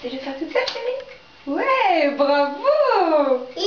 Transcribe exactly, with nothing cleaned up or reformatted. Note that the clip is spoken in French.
Tu sais le faire toute seule, chérie? Ouais, bravo!